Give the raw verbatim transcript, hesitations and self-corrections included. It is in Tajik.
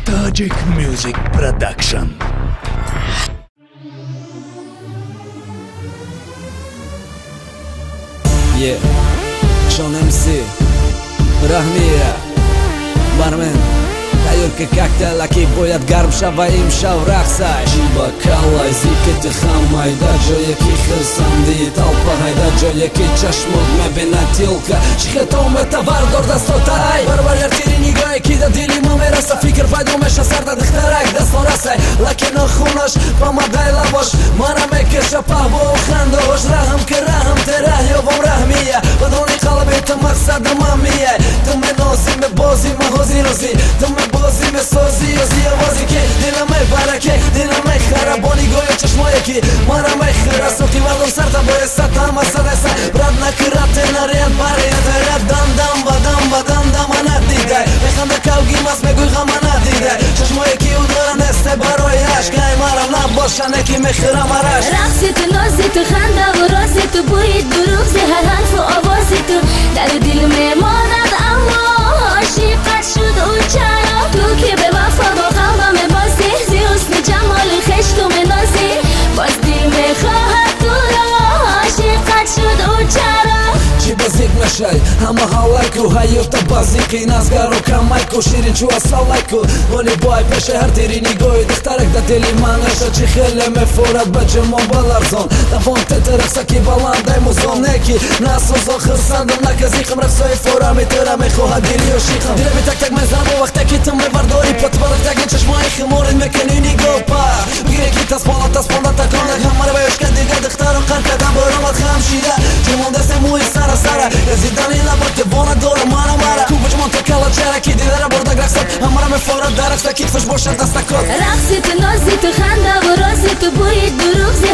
Tajik Music Production. Yeah, Sean M C, Rahmia, Barman, Tayor ke cocktail aki boyad garm shava im shav rakhsay Shiba kalay ziket khamay da joye ki khirsandi talpa hayda joye ki chashmod mebina tilka shkhetom etavar dor dastotay barbar yartiri nigoy ki da dili mamera sa fikr paydo mesha sarda dkhtarak dastorasay lakin khunash pamaday labosh mana mekesha pahbo khandosh raham ke raham terah yovam rahmiya badoni qalbi ta maqsad mamiya tum nosi me bozi ma hozi rozi tum بازی مسازی و زیوازی که دلم برکه دلم خرابانی گویا چشمایی که منم خرا سوتی مردم سر تا باید ست هم اصد اصد برد نکرات نریاد باید رد دم دم بدم بدم دم ندیده بخنده کلگی مست بگوی غم ندیده چشمایی که او دارن استه برای عشقای مرم نباشنه که مخرم عرش رقصی تو نازی تو خنده و رازی تو بوی دروغزی هر حرف و آوازی تو در دل میماند اما عاشقت شد و چرا تو که به وفا با قلبم بازی زی حسن جمال خش تو منازی باز دل میخواهد تو را عاشقت شد و چرا چی بازیک نشای همه حالایکو حیوتا بازیکی نازگارو کمایکو شیرین چو اصالایکو ونی بای پشه هر تیری نیگوی دخترک دا دلی منشا چی خیلی مفورد بچه من بالارزون دفون تترخسا کی بالانده موزون نکی ناسوزون خرسندم نکزیقم رخصای فورا میترم میخواه دیلی و شیخم دیره بی تک تک مزرم و وقتا کی تم میورداری پت برک تک این چشمای خمورین میکنی نیگو پا بگیره کی تاس بالا تاس بالا تکانک همه رو بیشکن دیگه دخترم قن کدم برامت خمشیده چیمون دست موی سر سر یزیدانی لبات وانا دور مانا مارا کوبج منطقه کلا چرا کی دیده را بردگ رقصت همه رو میفورد درخصت کیفش باشد دست کن رقصی تو نازی تو خنده و رازی تو بوی دروغزی